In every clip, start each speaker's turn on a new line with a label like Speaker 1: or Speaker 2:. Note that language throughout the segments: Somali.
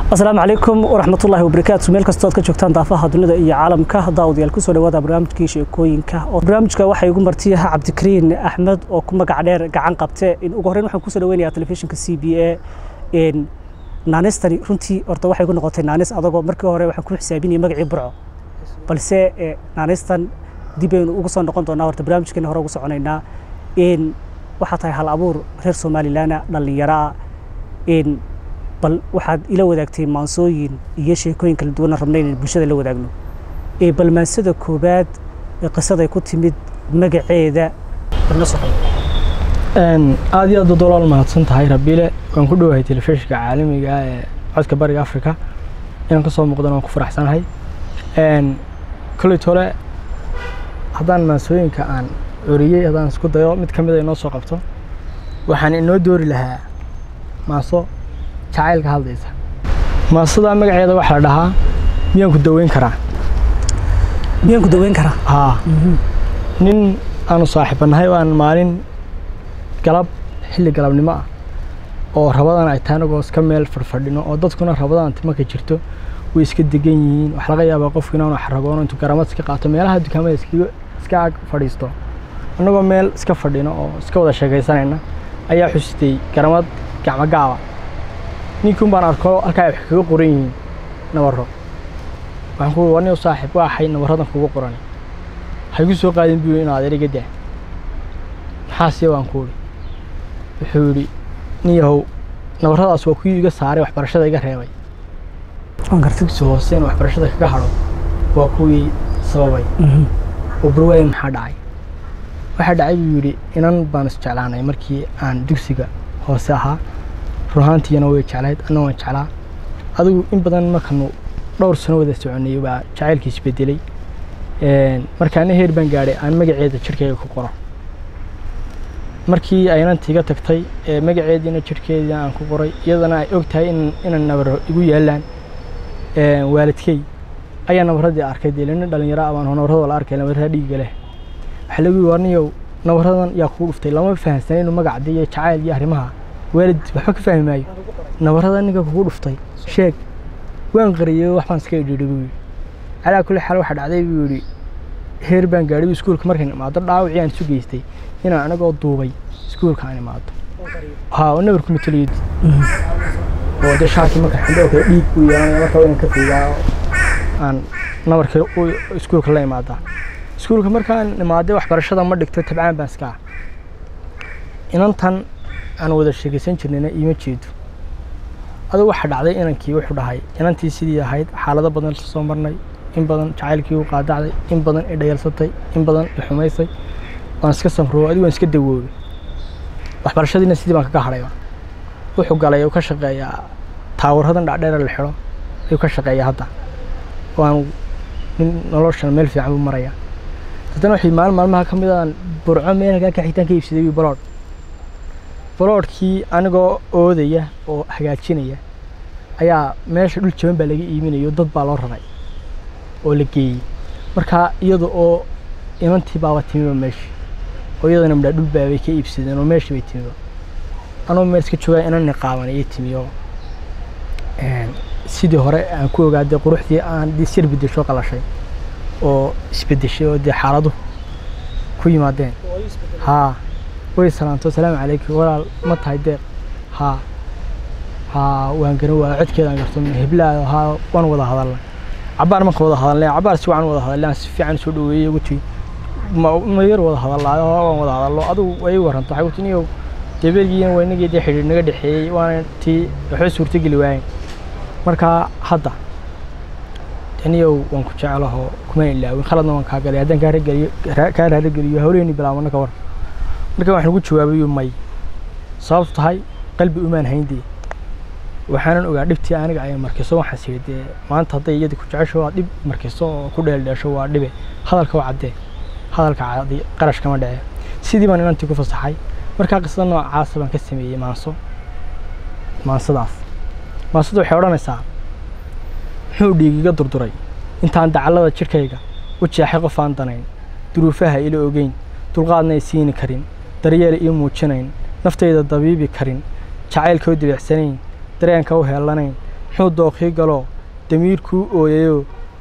Speaker 1: السلام عليكم ورحمة الله وبركاته. ميل كستود كجوجتان دافها dunida iyo caalamka daawadayaal ku soo dhawaada barnaamijkii sheekooyinka oo barnaamijka waxa igu martiyaha Cabdikariin Axmed oo ku magac dheer gacan qabtay in ugu horeyn waxaan ku soo dhaweynayaa telefishinka CBA in naanestani runtii horta waxay igu noqotay naanes adagoo markii hore waxaan ku xisaabinayay magacii Burco balse naanestan dib aynu ugu soo noqon doonaa horta barnaamijkeena hore ugu soconaynaa in waxa tahay hal abuur reer Soomaaliland dhalinyaro in bal waxaad ila wadaagtay maansooyin iyo sheekooyin kala duwan rabnay in bulshada la wadaagno bal maansada koobaad qisada ay ku timid magaceeda bal nasoo
Speaker 2: aad iyo aad dolaal mahadsan tahay Rabiile waan ku dhawahay telefishinka caalamiga ee codka bariga Afrika inaan ka soo muuqdo waan ku faraxsanahay kulli tole hadaan maansooyinka aan uriyay hadaan isku dayo mid kamid ah inoo soo qabto waxaan inoo doori lahaa maaso jacaylka hadlaysa maasada magaceeda waxa la dhahaa miyaan ku daweyn karaa nin aanu saaxiibanahay waan maalin galab xilli galabnimo ah oo rabadan ay taanagoo iska meel fadhino oo dadkuna rabadan marka jirto way iska degan yihiin wax laga yaabo qofku inuu xaragoon intuu garamad iska qaato meelaha dukaamada iska fadhiisto anagoo meel iska fadhino oo iska wada sheekaysanayna ayaa xusitay garamad gacmo gaaba ninkan baan arko halka ay kaga qoran yihiin nabaro waxaan ku warnay saaxiib waxay nabaradan kugu qoran haygu soo qaadin buu in aad eriga daa xaasiyo waan ku wuxuu yiri niyahow nabaradaas waa ku iga saaray waxbarashada iga reebay aan gartay soo hooseen waxbarashada kaga haro waa kuwii sababay oo burway maxaa dhacay waxa dhacay buu yiri inan baan isjeclaanay markii aan dugsiga hoose ahaa ruuxaantiina way jeclayd anoo waan jeclaa adigu in badan markaanu dhowr sano wada soconay baa jacaylkiis bedelay markaan heer baan gaaray aan magaceeda jirkeyga ku qoro markii aynan tiga tagtay magaceedina jirkeeda aan ku qoray iyadana ay ogtahay in nabar igu yeelaan waalidkay ayaa nabaradii arkay deelina dhalinyaro ah baan nabarada la arkay nabarada dhiiga leh waxa lagu warniyow nabaradan yaa ku dhuftay lama fahansan inuu magacdi iyo jacayl iyo arrimaha waalid waxba ka fahmaayo nabarada ninka kugu dhuftay sheeg waan qariyay waxaan iska dhigay ala kulli xal waxa dhacday buu yiri heer baan gaaray iskuulka markaan imaado dhaawacii aan sugeystay inaan anagoo duubay iskuulka aan imaado oo nabar ku mitaleed oo dashaaki markaan xidho ka dhiig ku yeelanay markaa inaan ka fiigaa aan nabarka iskuulka la imaado iskuulka markaan imaado waxbarashada ma dhigto tabcaan baan iska inantan aan wada sheegaysan jirnayna ima jeedo adoo waxa dhacday inankii wuxuu dhahay inantii sidii ahayd xaalado badan soo marnay in badan jacaylkii uu qaadacday in badan ay dhayalsatay in badan ay xumaysay waan iska samro adigu waan iska dawoobay waxbarashadiina sidii baan kaga haray wuxuu galay oo ka shaqeeyaa taawaradan dhacdheer la xiro ayuu ka shaqeeyaa hadda waan noloshan meel fiican u maraya dadana wixii maalmaha kamid ah burco meel ka xitaan ka iibsaday baloodkii anigoo oodaya oo hagaajinaya ayaa meesha dhul jaban baa laga iibinayo dad baa loo raray oo la geeyay marka iyada oo inantii baa timiba meesha oo iyadana midha dhul baa way ka iibsadeen oo meesha bay timiba anoo meel iska joogaa inan niqaaban ay timiyo sidii hore aan ku ogaaday quruxdii aan sir bedesho qalashay oo isbedeshay oo xaaladu ku yimaadeen way salaanto salaamu calaykum walaal ma tahay deeq waan garan waa codkeeda aan garto heblaa waan wada hadalnay cabaar ma wada hadalnay cabaar si waan wada hadalnay si fiican soo dhaweeyay ugu tii ma yar wada hadalnaa waan wada hadalno adigu way waranto waxa uu tiniyo deebergiina waynageedii xiriir naga dhaxeeyay waan tii waxa suurta gali waayay marka hadda taniyo waan ku jecelahay kuma ilaawin khaladna waan ka galay hadan ka raadgaliyo hawleeni bilaabana ka war marka waxaan ugu jawaabay may sababtu tahay qalbi u maan hayndii waxaan ogaa dhibtii aniga ay markiiso waxaan siidee maanta haday iyada ku jecesho waa dhib markiiso ku dheeldheesho waa dhibe hadalka waa cadde hadalka caadi qarash kama dhace sidii baan inantii ku fasaxay marka qisada noocaas baan ka sameeyay maansadaas waxay oranaysaa muxuu dhiigiga durduray intaan dacalada jirkayga u jeexay qof aan danayn duruufaha ila ogeyn dulqaadna ay siin karin daryeel iyo muujinayn naftayda dabiibi karin jacaylka u dibicsanayn dareenka u heelanayn muxuu dooqii galoo damiirkuu ooyayo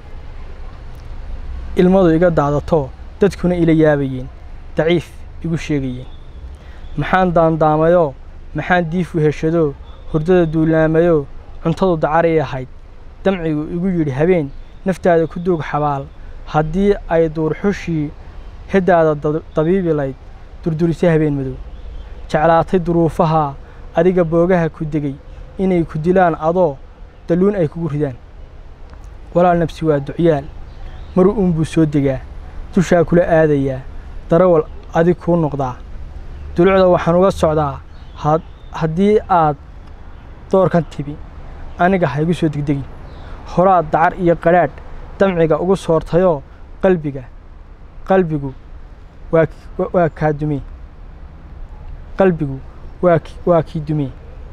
Speaker 2: ilmadu iga daadato dadkuna ila yaabayeen daciif igu sheegayeen maxaan daandaamayoo maxaan diifu heshadoo hurdada duulaamayoo cuntadu dacaray ahayd damcigu igu yidhi habeen naftaada ku duug xabaal haddii ay duurxushii heddaada dabiibi layd durdurisay habeen madow jeclaatay duruufaha adiga boogaha ku degay inay ku dilaan adoo dalluun ay kugu ridaan walaal nafsi waa ducyaal mar uunbuu soo degaa dushaa kula aadayaa darawal adig kuu noqdaa dulucda waxaan uga socdaa haddii aad doorkan tibi aniga ha igu soo degdegin horaad dacar iyo qadhaadh damciga ugu soortayoo qalbigu waa kaa dumee qalbigu waa kii dumee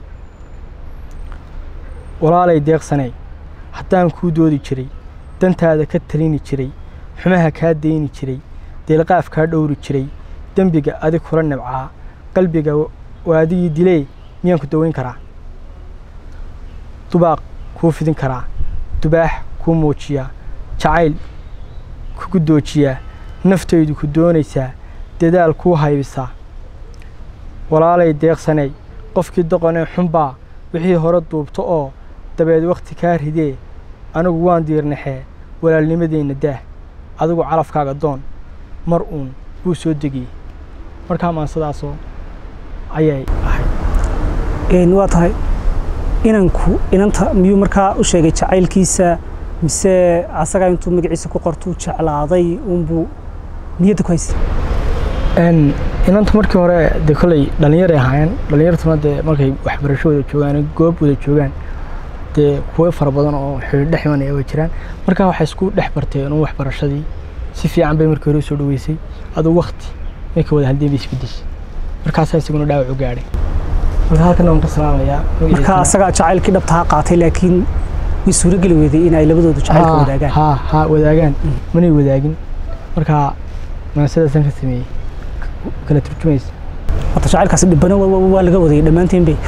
Speaker 2: walaalay deeqsanay haddaan kuu doodi jiray dantaada ka talini jiray xumaha kaa dayni jiray deelqaaf kaa dhowri jiray dembiga adig kula nibcaa qalbiga waa adigii dilee miyaan ku dawayn karaa dubaaq kuu fidin karaa dubaax kuu muujiyaa jacayl kugu doojiyaa naftaydu ku doonaysaa dadaal kuu haybisaa walaalay deeqsanay qofkii doqonee xunbaa wixii hore duubto oo dabeed wakhti kaa ridee anigu waan diirnaxee walaalnimadeenna daah adigu calafkaaga doon mar uun buu soo degiyey markaa maansadaasoo ayay ahayd.
Speaker 1: waa tahay inanta miyuu markaa u sheegay jacaylkiisa mise asagaa intuu magaciisa ku qortuu jeclaaday uunbuu niyadda ku haystay
Speaker 2: inanta markii hore dee kolley dhallinyaray ahaayeen dhallinyartuna dee markay waxbarasho wada joogaan goob wada joogaan dee kuwo fara badan oo xidhiidh dhex imanaya way jiraan markaa waxay isku dhex barteen waxbarashadii si fiican bay markii hore soo dhaweysay aduu waqti markay wada haldeen bay isbedeshay markaasaa isaguna dhaawac u gaadhay marka halkan waan ka salaamayaa
Speaker 1: marka asagaa jacaylkii dhabtaha qaatay laakiin way suurageli weyday in ay labadoodu jacaylka wadaagaan
Speaker 2: ha wadaagaan manay wadaagin markaa maansadaasaan ka sameeyey kala turjumaysa
Speaker 1: horta jacaylkaasi dhibbana waa laga wadayay dhammaanteen bay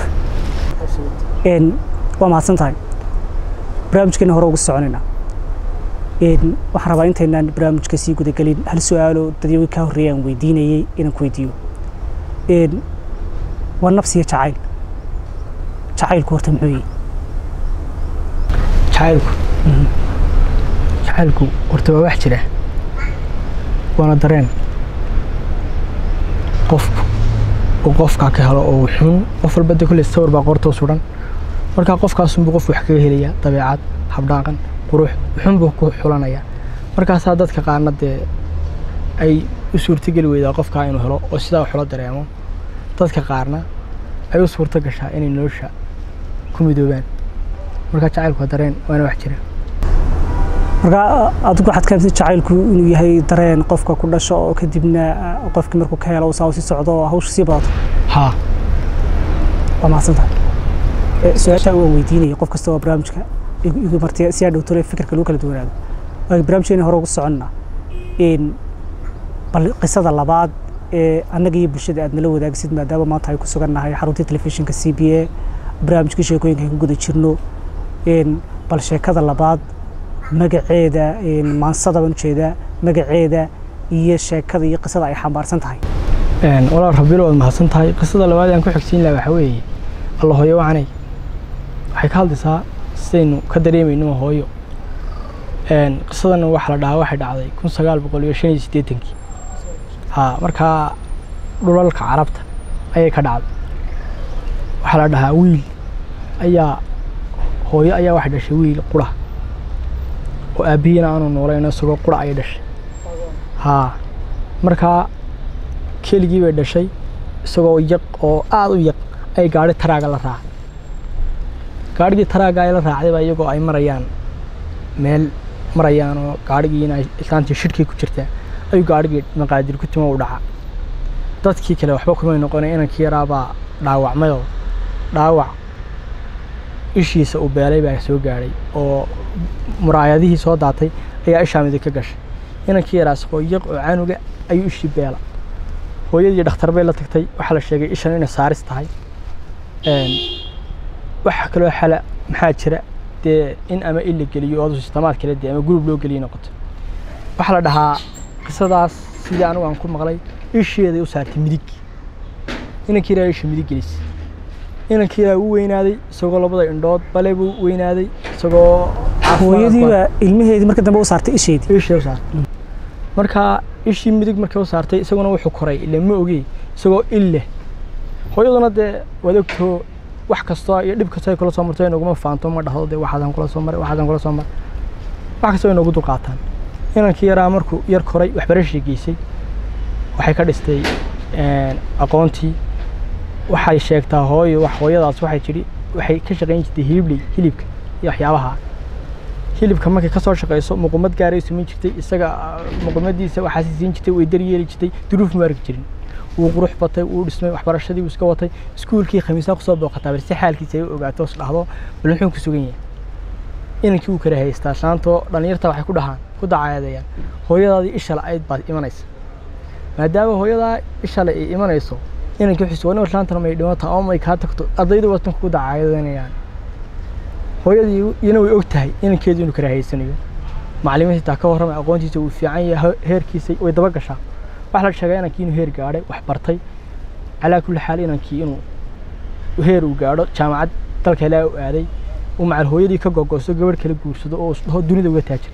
Speaker 1: waa mahadsan tahay barnaamijkeena hore ugu soconaynaa waxaan rabaa intaynaan barnaamijka sii gudagelin hal su-aalo dadyowi kaa horreeyay aan weydiinayey inaan ku weydiiyo waa nafsiya jacaylku horta muxuu yihi
Speaker 2: jacaylku horta waa wax jira waana dareen qofku oo qofkaa ka helo oo xun qof walba de kulle sawir baa qortoo suran markaa qofkaasunbuu qof wax kaga helayaa dabeecad habdhaaqan qurux wuxuunbuu ku xulanayaa markaasaa dadka qaarna dee ay u suurtogeli weydaa qofkaa inuu helo oo sidaa wax ula dareemo dadka qaarna ay u suurto gashaa inay nolosha ku midoobaan markaa jacaylku waa dareen waana wax jira
Speaker 1: markaa adigu waxaad ka hamsan jacaylku inuu yahay dareen qofka ku dhasho oo kadibna qofkii markuu ka helo saa sii socdo oo hawsha sii badato
Speaker 2: haa
Speaker 1: waa mahadsan tahay su-aashaa waan weydiinaya qof kasta oo barnaamijka igu martay si aa dhowtole fikirka lagu kala duwanaado waa barnaamijkeena hore ugu soconnaa bal qisada labaad ee annaga iyo bulshada aad nala wadaagsid maadaama maanta ay ku sugannahay xaruntii telefishinka CBA barnaamijkii sheekooyinka ay ku guda jirno bal sheekada labaad magaceeda maansada baan ujeedaa magaceeda iyo sheekada iyo qisada ay xambaarsan tahay
Speaker 2: walaal Rabiilo waad mahadsan tahay qisada labaad aan ku xigsiin lahaa waxa weeye Allah hooyo wacanay waxay ka hadlaysaa sidaynu ka dareemayno hooyo qisadan waxa la dhahaa waxay dhacday 1985 markaa dhulalka carabta ayay ka dhacday waxa la dhahaa wiil hooyo ayaa wax dhashay wiil qura oo aabihiina aanu noolayno isagoo qura ay dhashay markaa keligii bay dhashay isagoo yaq oo aad u yaq ay gaari taraaga la raacay gaarigii taraaga ay la raacday iyagoo ay marayaan meel marayaan oo gaarigiina islaantii shirkii ku jirtaa ayuu gaarigii maqaadir ku timo u dhaca dadkii kale waxba kuma noqonay inankii yaraabaa dhaawacmayoo dhaawac ishiisa uu beelay baa soo gaadhay oo muraayadihii soo daatay ayaa ishaa midig ka gashay inankii yaraa isagoo yaq oo canuga ayuu ishii beela hooyadii dhakhtar bay la tagtay waxaa la sheegay ishan inay saaris tahay waxa kaloo xala maxaa jira dee in ama il la geliyo oo sistamaad kale dee ama group loo geliyo noqoto waxa la dhahaa qisadaas sidii anigu aan ku maqlay isheeday u saartay midig inankii raayay midig gelis inankii uu weynaaday isagoo labada indhood bale buu weynaaday isagoo
Speaker 1: hooyadiiba ilmaheedii marka dambe u saartay isheedii
Speaker 2: u saartay marka ishii midig markay u saartay isaguna wuxuu koray ilaa ma ogeey isagoo ille hooyaduna dee wadagto wax kasta iyo dhib kasta ay kula soo martay inaguma faanto ma dhahdo dee waxaan kula soo maray wax kasta inoogu dulqaataan inankii yaraa markuu yar koray waxbarasho geysay waxay ka dhistay aqoontii waxay sheegtaa hooyadaas waxay jiri waxay ka shaqayn jirtay hilibka iyo waxyaabaha hilibka markay ka soo shaqeyso muqumad gaaray sumin jirtay isaga muqumadiisa waxa siin jirtay way daryeeli jirtay duruuf ma arki jirin uu qurux batay uu dhismay waxbarashadii uu iska watay iskuulkii khamiisa ku soo booqatay balse xaalkiisa ay ogaato is dhahdo bal wuxuu ku sugan yahay inankii uu kala haystaa saanto dhalinyarta waxay ku dhahaan ku dacaayadayaan hooyadaadii isha la'ayd baad imanaysa maadaama hooyadaa isha la imanayso inankii wuxuu soo laantana may dhimata oo may ka tagto ardaydu watan ku dacaayadanayaan hooyadii iyana way og tahay inankeedu inuu kala haysanayo macallimiinta ka warramay aqoontiisa uu fiican yahay heerkiisa way daba gashaa wax la sheegay inankii inuu heer gaadhay wax bartay calaa kulli xaal inankii inuu heer uu gaadho jaamacad dalka ilaa uu aaday uu macal hooyadii ka gogoso gabadh kala guursado oo dunida uga taajir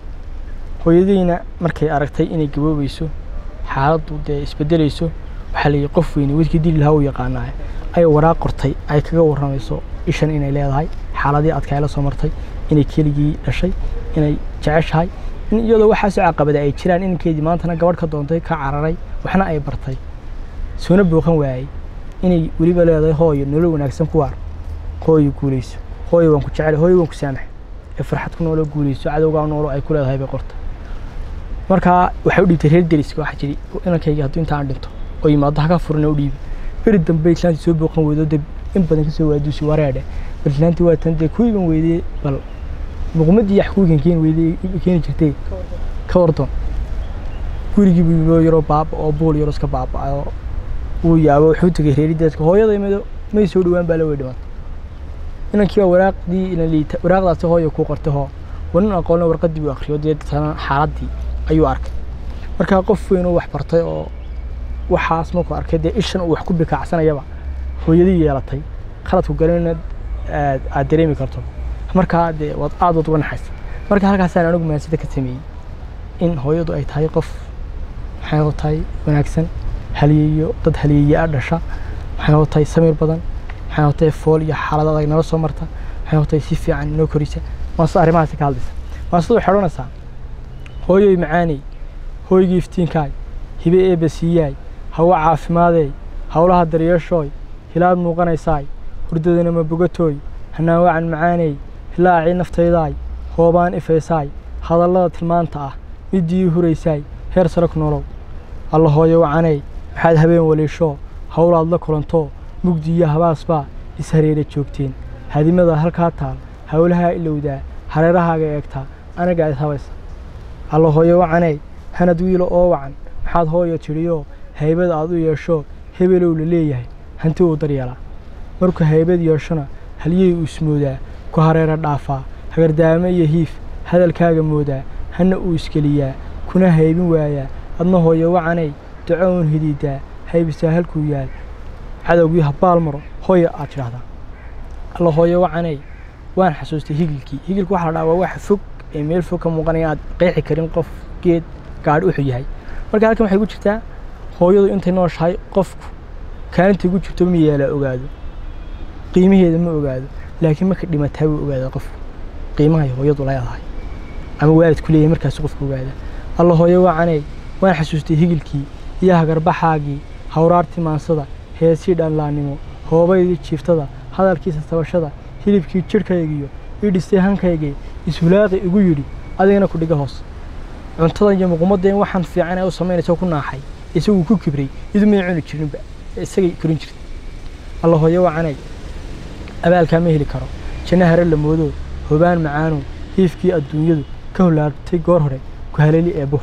Speaker 2: hooyadiina markay aragtay inay gaboobayso xaaladdu dee isbedelayso waxa la qof weyn wadkii dil lahaa uu yaqaanaa ay waraaq qortay ay kaga warramayso ishan inay leedahay xaaladii adka ay la soo martay inay keligii dhashay inay jeceshahay in iyadoo waxaas caqabada ay jiraan inankeedii maantana gabadh ka doontay ka cararay waxna ay bartay soona booqan waayay inay weliba leedahay hooyo nolol wanaagsan ku waar hooyo guuleyso hooyo waan ku jecel hooyo waan ku saamax ee farxad ku nolol guuleyso cadowga nolol ay ku leedahay bay qortay marka waxay u dhibtay reer deriska waxa jiri inankeyga hadduu intaan dhinto oo yimaado ka furna u dhiibi beri dambe islaanti soo booqan weydo dib in badan ka soo waadusi wareede islaanti waa tan ku iban weydii bal muqmadii yaxkuugan keen jirtay ka wardoon gurigii buu loo yaro baab oo bool yaro iska baabaayo uu yaabo wuxuu tagay reerideedka hooyada may soo dhawaan baa la weydhiman inankii waraaqdaasi hooyo ku qortay wanan aqoon warqadii uu akhriyo deedana xaaladii ayuu arkay marka qof weyn oo wax bartay oo waxaas markuu arkay dee ishan uu wax ku bikacsanayaba hooyadii yeelatay khaladku galina aad dareemi karto marka dee wad aad uga naxaysa marka halkaas aan anigu maasida ka sameeyay in hooyadu ay tahay qof waxay tahay wanaagsan haliyo dad haliyo dhasha waxay tahay samir badan waxay tahay fool iyo xaalad adag nala soo marta waxay tahay si fiican noo korisa maas arrimahaas ka hadlaysa maas soo xidhanaysa hooyo macaani hooyigii iftiinkaay hibe ee basiyay hawa caafimaadey hawlaha daryeeshooy hilaad muuqanaysaay hurdadana ma bogatooy hanaan wacan macaaney hilaaci naftaydaay hoobaan ifaysaay hadallada tilmaanta ah midii huraysaay heer sare ku nolow alla hooyo wacaney waxaad habeen waliisho hawlaad la kulanto mugdiya habaasbaa is hareera joogteen hadimada halkaa taal hawlaha ilowdaa hareerahaaga eegtaa anaga aad habaysa alla hooyo wacaney hanad wiilo oo wacan maxaad hooyo tiriyo haybad aad u yeesho hebelow la leeyahay hanti uu daryeelaa markuu haybad yeeshona haliyey uu ismoodaa ku hareera dhaafaa hagardaamo iyo hiif hadalkaaga moodaa hana uu iskeliyaa kuna haybin waayaa adna hooyo wacaney ducoon hidiidaa haybisaa halkuu yaal cadowgii habaal maro hooyo aad tidhaahdaa alla hooyo wacaney waan xasuustay higilku waxa la dhahaa waa wax fog ee meel fog ka muuqanaya aad qeexi karin qof geed gaadhi wuxuu yahay marka halkan waxay ku jirtaa hooyadu intay nooshahay qofku kaalinta ugu jirto ma yeela ogaado qiimaheeda ma ogaado laakiin marka dhimataa wuu ogaada qofku qiimaha hooyadu leedahay ama waalidku leeyahay markaas qofku ogaada alla hooyo wacaney waan xasuustay higilkii iyo hagarbaxaagii hawraartii maansada heesii dhanlaannimo hoobaydii jiiftada hadalkiisa tabashada hilibkii jidhkaygiyo ii dhistay hankaygii ishulaaqi igu yidhi adigana ku dhiga hoos cuntadan iyo muqmadeen waxaan fiican ee u samaynaysa ku naaxay isagu ku kibray idu ma cuni jirinba isagay korin jirtay alla hooyo wacanay abaalka ma heli karo janna hare la moodo hubaan macaano hiifkii adduunyadu ka holaartay goor hore ku haleeli eebo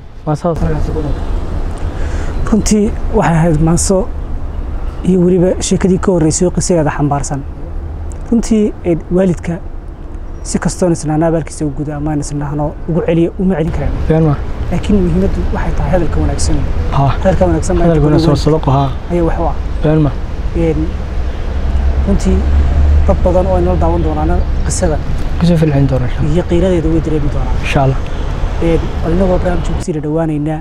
Speaker 1: runtii waxay ahayd maanso iyo weliba sheekadii ka horreysay qisadeeda xambaarsan runtii waalidka si kastoo isnaana baalkiisa u guda ama isnaano ugu celiyo uma celin karaan
Speaker 2: beenma
Speaker 1: laakiin muhiimaddu waxay tahay hadalka wanaagsan
Speaker 2: hadalka wanaagsan soo sadaqo
Speaker 1: ay wax waa
Speaker 2: beenma
Speaker 1: runtii dad badan oo inoo daawan doonaan qisada
Speaker 2: kusoo filcin doona
Speaker 1: iyo qiiradeeda way dareemi doonaan
Speaker 2: insha Allah
Speaker 1: inagoo barnaamijka ku sii dhawaanaynaa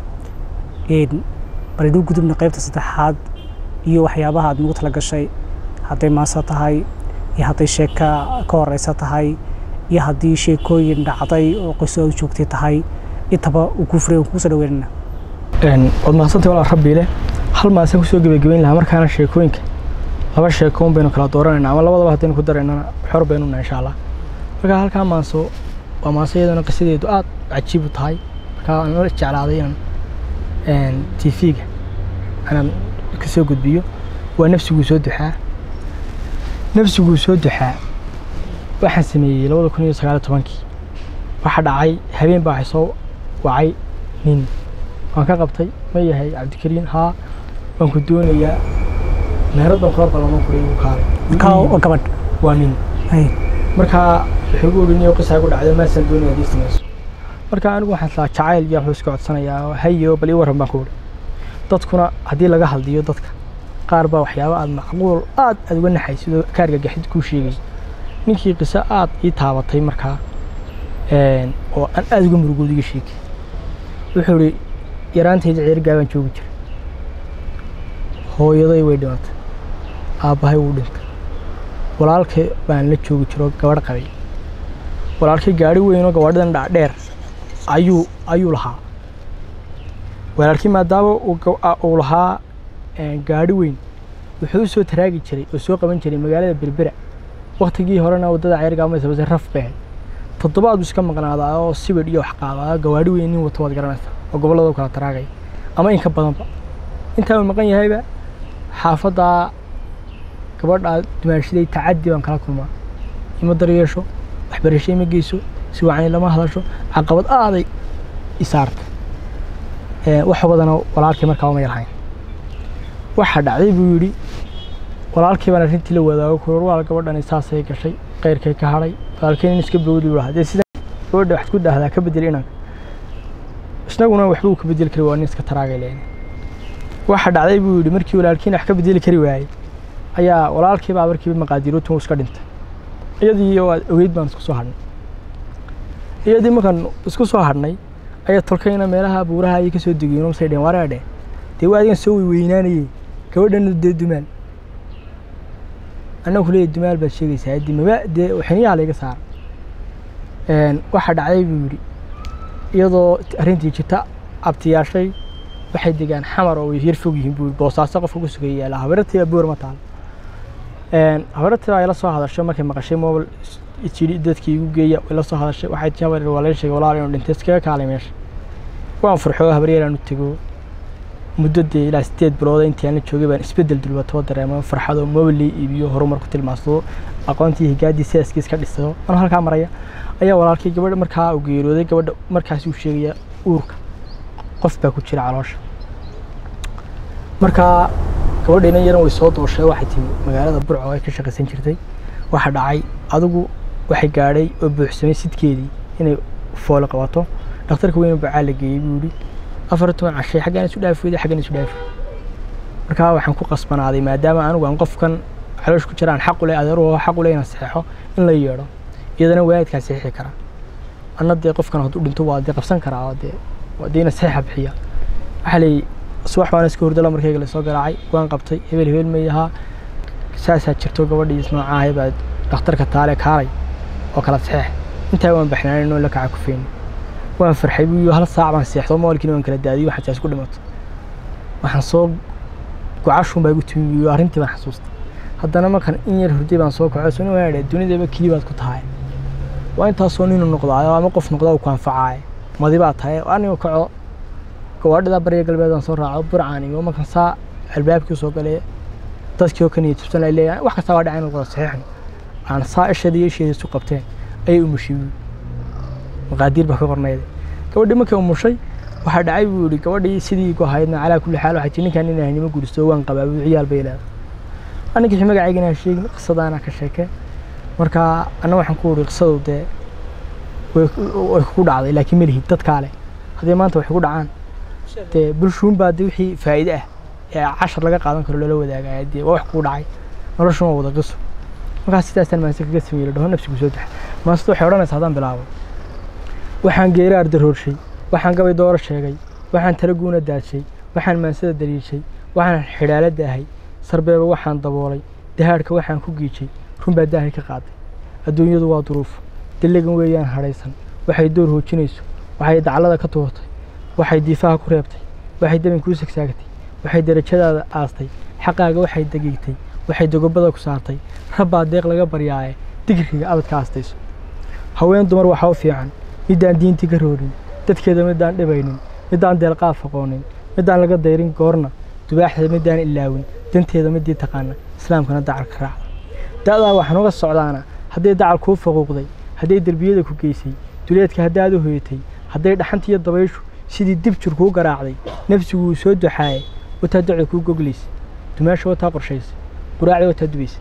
Speaker 1: bal inuu gudubna qaybta saddexaad iyo waxyaabaha aad nagu tala gashay hadday maasa tahay iyo hadday sheeka ka horeysa tahay iyo haddii sheekooyin dhacday oo qiso aad joogtay tahay intaba uu ku furay ku soo dhaweynaa
Speaker 2: wad maasantay walaal rabbi leh hal maasan ku soo gabagabeyn lahaa markaana sheekooyinka laba sheeko baynu kala dooranayna ama labadaba haddaynu ku dareynana xor baynu nahay insha Allah marka halka maaso waa maasayadana qisadeedu aad cajiib u tahay marka aan la jeclaaday in TV-ga أنا كسوق البيو ونفسه سودحة نفسه سودحة واحد سمي لو كنا يسقى تبانكي واحد عاي هبين باحصو وعاي مين وكان قبطي ما هي عبد الكريم ها وانكدون يا نهرب بخار طالما كوري وكار
Speaker 1: كاو وكبد
Speaker 2: ومين
Speaker 1: هاي
Speaker 2: مركا حقوق إني وقصة أقول على ما سندوني هذه السنة مركا أنا واحد لا شعيل يا حوس قعد سنة يا هيو بلي ورهم بقول dadkuna hadii laga haldiyo dadka qaar ba waxyaabo aad macquul aad uga naxaysido kaarga gaxid ku sheegay ninkii qisa aad ii taabatay markaa oo aan aad uga murugoodiga sheekay wuxuu yiri yaraantayda ciir gaaban joogi jiray hooyaday way dhimatay aabahay wuu dhintay walaalkay baan la joogi jiro gabadh qabay walaalkay gaari weyn oo gabadhan dheer ayuu lahaa walaalkii maadaama uu lahaa gaari weyn wuxuu soo taraagi jiray oo soo qaban jiray magaalada Berbera waqtigii horena wadada ceergaama sababay raf baa toddobaad iska maqnaadaa oo sibir iyo wax qaada gawaari weyn in wato wad garanaysa oo gobolada kala taraagay ama in ka badanba inta uu maqan yahayba xaafada gabadha dumaashiday tacaddi baan kala kulmaa ima daryeesho waxbarasho ma geyso si wacan lama hadasho caqabad aaday isaarta waxa wadana walaalkii markaa uma yarayn waxa dhacday buu yiri walaalkii baan arintii la wadaago ku war gabadhan isaasay gashay qeyrkay ka haray walaalkii in iska boodi waa hadii sida gabadha wax ku dhahdaa ka bedel inaan isnaguna waxba uu ka bedel kari waa iska taraagay leen waxa dhacday buu yiri markii walaalkii wax ka bedel kari waayay ayaa walaalkii baa markii maqaadiroodtu iska dhintay iyadii oo ogeyd baan isku soo hadnay iyadii markaan isku soo hadnay ayaa tolkayna meelaha buuraha ay ka soo degayeen oo sayden waraade tii waadigan soo weynaanayay gabadhan dumaal ana kulay dumaal ba sheegaysaa hadii ma de waxaniyaa laga saar waxa dhacday buu yiri iyadoo arintii jirta abtiyaashay waxay degaan xamar oo yar fog yihiin buu boosaaso qof ugu sugayay la habartii buur ma taal habartii ay la soo hadashay markay maqashay mobile ichiri dadkii ugu geeya la soo hadashay waxay jabar walaal sheegay walaal inuu dhintay iska kaalay meesha waan farxo habaryar aanu tago muddada ilaa 8 bilood intii aan joogay baan isbedel dulwato dareemo farxado mobile iyo horumar ku tilmaasdo aqoontii higaadi seeskiis ka dhiso aan halka maraya ayaa walaalkii gabadha markaa u geeriyooday gabadha markaas uu sheegay uurka qof baa ku jira caloosha markaa gabadhina yaran way soo dooshay waxay timi magaalada Burco ay ka shaqaysan jirtay waxa dhacay adigu waxay gaadhay oo buuxsamay sidkeedii inay fool qabato dhakhtarka weyn baa la geeyay buu yiri 14 cashay xagan isu dhaafay xagan isu dhaafay markaa waxaan ku qasbanaaday maadaama anigu aan qofkan caloosh ku jiraan xaq u leeyahay adeero xaq u leeyahay saxeexo in la yeero iyadana waadka saxeexi kara annada qofkan haduu dhinto waa qabsan karaa wadeena saxeexa bixiya xalay subax waan iska hurdala markay la soo garaacay waan qabtay hebel ma yaha saasa jirto gabadhii ismaacahay baa dhakhtarka taale kaalay oo kala saxeex inta waan baxnaanayno la kaca ku feen waan farxay buu hal saac baan seexdo moolkiina waan kala daadiyay waxa taas ku dhimato waxaan soo go'aashun baa igu timi arintii baan xasuustay haddana markan in yar hurday baan soo kacay soo waayay dunidaba kaliya ku tahay waa inta soo nin noqday ama qof noqday oo ku anfacay madiba tahay aniga kaco gabadha bariga galbeed aan soo raaco burcaan iyo markan saa albaabkii soo galay dadkii oo kan yitibsan ay leeyahay wax kasta waa dhacay inuu wada saxiixno aan saa ishadii isku qabteen ay u mushiyo maqaadiir ba ka qornayday gabadhii markay umushay waxa dhacay buu yiri gabadhii sidii ku haydna cala kulli xaal waxa ninkan inay nimo guurso waan qabaa ciyaal bay leedahay aniga magacayga sheegin qisadaana ka sheekay marka anna waxaan ku wari qisadu dee way ku dhacday laakiin ma lihid dad kale haddii maanta wax ku dhacaan dee bulshuun baa dee wixii faa'iido ah ee cashar laga qaadan karo loola wadaagaya dee wax ku dhacay noloshu waa wada qiso markaas sidaasaan maanta kaga sameeyay dhaho nafsigu soo tax maasta waxay odhanaysaa haddaan bilaabo waxaan geeraar daroorshay waxaan gabay dooro sheegay waxaan talaguuna daadshay waxaan maansada daliishay waxaan xidhaala daahay sarbeeba waxaan daboolay dahaadhka waxaan ku giijay run baa daahay ka qaaday adduunyadu waa duruuf diligan weeyaan hadhaysan waxay door hoojinayso waxay daclada ka tuurtay waxay diifaha ku reebtay waxay dabin kuu sagsaagtay waxay darajadaada aastay xaqaaga waxay dagiigtay waxay dogobada ku saartay rabbaa deeq laga baryaaye digriga abadka aastayso haween dumar waxaa u fiican midaan diintii ka roorin dadkeeda midaan dhibaynin midaan deelqaaf aqoonin midaan laga dayrin goorna dubaaxda midaan ilaawin danteeda midii taqaana islaamkana dacal ka raacda da'daa waxaan uga socdaana hadday dacal kuu faquuqday hadday derbiyada ku geysay duleedka haddaad u hoyatay hadday dhaxantiiyo dabayshu sidii dib jir kuu garaacday nafsigu uu soo duxaayay wataa ducda kuu goglaysay dumaasha wataa qorshaysay quraacda wataa dubaysay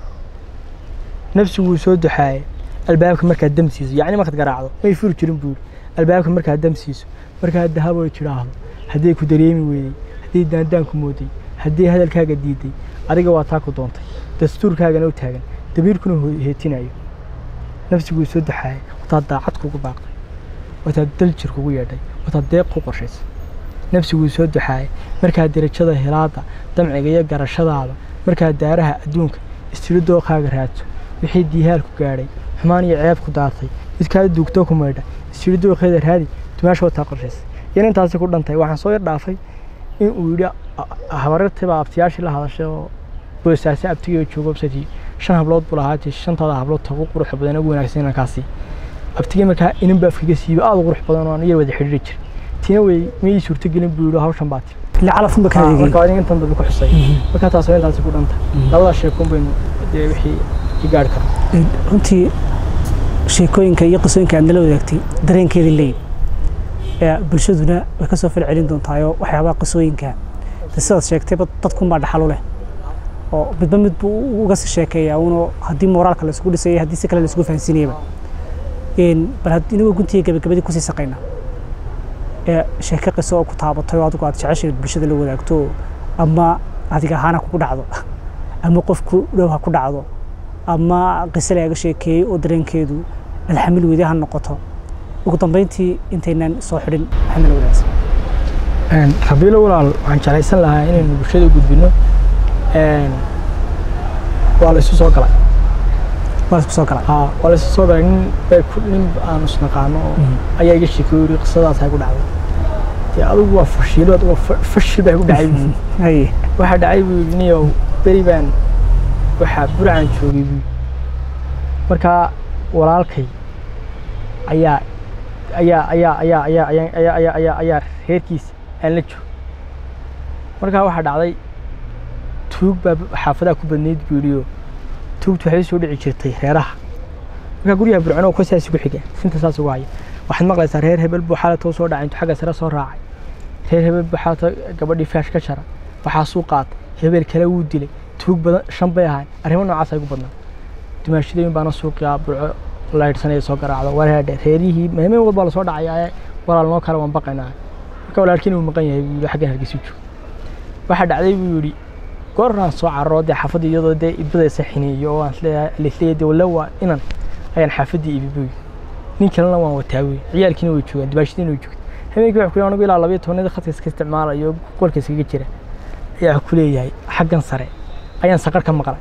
Speaker 2: nafsigu uu soo duxaayay albaabka markaad damsiiso yacni markaad garaacdo may furi jirin buu yidhi albaabka markaad damsiiso markaad dahaboo jiraahdo hadday ku dareemi weydey hadday daandaanku mooday hadday hadalkaaga diiday adiga waa taa ku doontay dastuurkaagana u taagan damiirkuna heetinayo nafsiguu soo duxaayay wataa daacad kugu baaqday wataa daljir kugu yeedhay wataa deeq ku qorshaysay nafsiguu soo duxaayay markaad darajada helaada damciga iyo garashadaada markaad daaraha adduunka istiri dooqaaga raadso wixii diihaal ku gaadhay xumaan iyo ceeb ku daartay midkaada duugtoo ku maydha istiri dooqeeda raadi dumaasha wataa qorshaysay yan intaasi ku dhantay waxaan soo yar dhaafay in uu yidhi habarirtiibaa abtiyaashii la hadashay oo boosaasi abtigii joogo website 5 hablood buu lahaa 5 hablood tagu qurux badan ugu wanaagsan inankaasi abtigii markaa inin baa afkiga siibay aad u qurux badan oo aan yar wada xiriir jir tina way may suurto gelin buu yidhi hawshan baati
Speaker 1: la calaf ma kala
Speaker 2: marka waa intan dad ku xusay marka taas oo intaasi ku dhantay labada sheekon baynu dee wixii ki gaar karo
Speaker 1: runtii sheekooyinka iyo qisooyinka aad nala wadaagtay dareenkeeda leey bulshaduna way ka soo falcelin doontaa waxyaabaha qisooyinka sidaad sheegtay dadku ma dhaxal u leh oo midba mid buu uga sii sheekeeyaa uuna haddii moraalka la isku dhisay haddii si kale la isku fahansiinayba bal haddii inagoo guntiga gabagabadii kusii saqayna sheeke qiso oo ku taabatay oo adigu aad jeceshayd bulshada la wadaagto ama adiga ahaana kugu dhacdo ama qofku dhow ha ku dhacdo ama qiso laga sheekeeyey oo dareenkeedu alxamil weydii ha noqoto ugu dambeyntii intaynan soo xidhin maxamed la wadaagsan
Speaker 2: rabiilo walaal waxaan jeclaysan lahaa inaynu bulshada gudbino waa la isu soo galay
Speaker 1: waa
Speaker 2: la isu soo galay nin aan isnaqaano ayaa iga sheekeeyay qisadaas ay ku dhacday dee adigu waa fashil bay ku dhacay waxa dhacay buu niyow beri baan waxa burcaan joogay buu markaa walaalkay ayaa reerkiisa aan la joogo markaa waxaa dhacday tuug baa xaafadaha ku badnayd buu yidhi tuugtu waxay soo dhici jirtay reeraha markaa guryaha burcano oo kosaasi ku xiga sinta saas ugu haya waxaad maqlaysaa reer hebel buu xaalatoo soo dhacay intuu xagga sare soo raacay reer hebel buu xaalata gabadhii faash ka jara waxaa suu qaatay hebel kale wuu dilay tuug badan 5 bay ahayn arrimo noocaas ay ugu badnaa dumaashadeen baana suuqiya burco laydhsanay soo garaacdo wareedhe reerihii meemeen walba la soo dhacay walaal noo kala waan baqaynaa marka walaalkiin uu maqan yahay buu xagga hargeysa joogo waxa dhacday buu yiri gooraan soo carooday xaafadii iyadoo dee ibadaysa xiniyo oo aan leeyahay wala waa inan ayaan xaafadii ibibay nin kalena waan wataawi ciyaalkiina way joogaan dumaashadiina way joogtay habeenkii wax ku yaano ilaa 12 khadka iska isticmaalayo qolka iskaga jira ayaa ku leeyahay xaggan sare ayaan saqar ka maqlay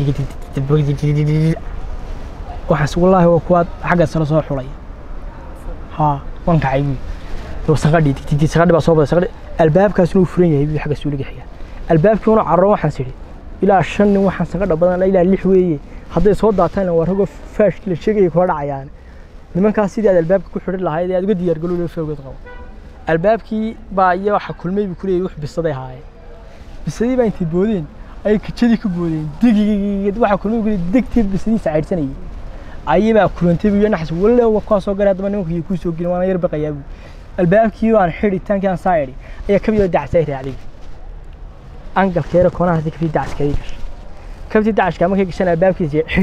Speaker 2: waxaas wallahi waa kuwa xagga sare soo xulay waan kacay oo saqadhi baa soo baday saqadhi albaabkaasna uu furan yahay xagga suuliga xiga albaabkii uu carro waxaan siri ilaa 5 nin waxaan saqadha badan ilaa 6 weeye hadday soo daataan waa rago faash la sheegay ku dhacayaan nimankaas sidii albaabka ku xidhi lahayd aad uga diyaar galowday fogeed qabo albaabkii baa iyo waxa kulmay ku leeyahay wax bisaday haay bisadii baa intii boodeen ay kicidi ku boodeen digigid waxa kulmay ku digtid bisadii saacirsanay ayaba kulantay biyo naxas walla waa ka soo garay hadaba nimankii ku soo gelin waana yar baqayaa albaabkii waan xidhitaanka aan saayiri ayaa ka biyo dacsay raacday angal keero koonaha ka fi dacs kay kabti dacashka markay gashan albaabkiisa xid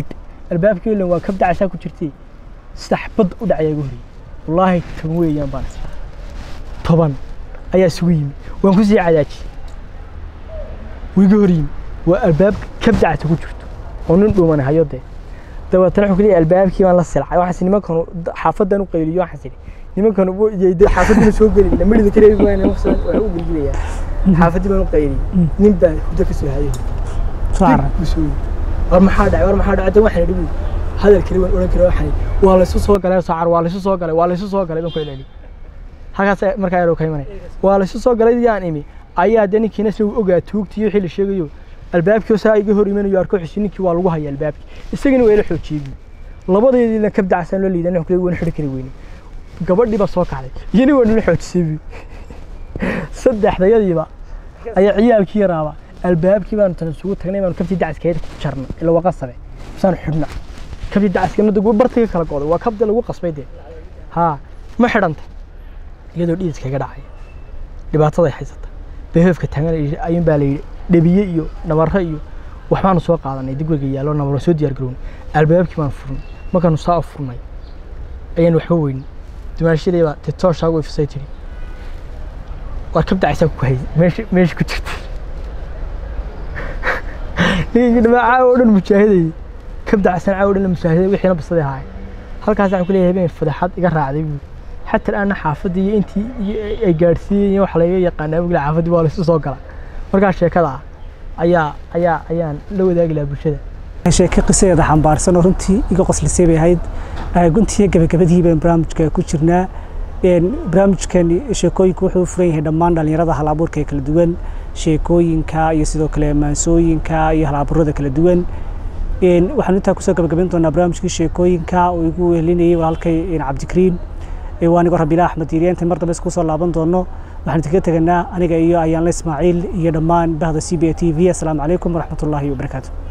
Speaker 2: albaabkii ilaa waa kabda casaa ku jirtay saxbad u dhacay ugu horreeyay wallaahi tan weeyaan baan toban ayaa isugu yimi waan ku sii cadaaji wiiga horreeyay waa albaab kabda casa ku jirto oo nin dhuuman hayo dabeetana wuxuu kaliya albaabkii baan la silcay waxaas nimankan xaafadan u qayliyo waxaas nimankan uu yeeday xaafadina soo galay lamarida kale weeyaan waxaan u gilgilayaa xaafadii baan u qayliyay nin baa huda ka soo hayay saar war maxaa dhacay waxaan dhibi hadal kale waan oran karaa waxaan waa la soo galay saar waa la soo galay baan ku ilaaliyay halkaas markaa yaro ka imanay waa la soo galay yaan imi ayaa danikiina soo ogaa tuugtii wixii la sheegayo albaabkii saa iga hor imanayo arko xisninkii waa lagu hayay albaabkii isagana waa la xoojiyay labadeedina kabda casan loo liidan wax kale waan xidhi kari weynay gabadhii ba soo kacday iyana waa la xoojisay saddexdayadiiba ayaa ciyaalkii yaraaba albaabkii baan tan isugu tagnay baan kabti dacaskeed ku jarnay ila waqa sabe saan xidhna kabti dacaskeena dad bartiga kala gooday waa kabda lagu qasbay ha ma xidhanta iyadoo dhiiska ka dhacay dhibaatada ay haysata beefka taagan ayun baa leeyahay dhabiye iyo nabarro iyo waxbaan soo qaadanay digweyga yaalo nabarro soo diyaar garoon albaabkii baan furnay markaan soo furnay ayaan wax weyn dumaashadii baa titoosha ugu ifsay tiri waa kabda casaa ku hay meesh ku jirtay ninka dhamaaca oo dhan mujaahiday kabda casan oo dhan mujaahiday wixii basaday haay halkaas aan ku leeyahay habeen fadaxad iga raacday حتى الآن حافظي أنتِ جالسين وحلاقي يقنا بقول حافظي والله سو قلا مركز شيء كذا أيان لو ذاك لا بشدة
Speaker 1: شيء كقصة هذا حنبار سنة رنتي يجوا قصة السبي هيد قلت هي قبل هي بين برامج كوتشرنا برامج كان شيء كوي كوحو فري هذا مان دالين رضا هالعبور كل دوان شيء كوي إنكا يسيدو كلام سوي إنكا يهالعبور رضا كل دوان waxaan inta ku soo gabagabeyn doonaa barnaamijkii sheekooyinka oo igu welinayay walaalkay Cabdi Kariin waan igu Rabiila Axmed Diiriyaan mar dambe isku soo laaban doono waxaan taga tagnaa aniga iyo Ayaan Ismaaciil iyo dhammaan bahda CBA TV. Assalaamu calaykum waraxmatullaahi wabarakaatuh.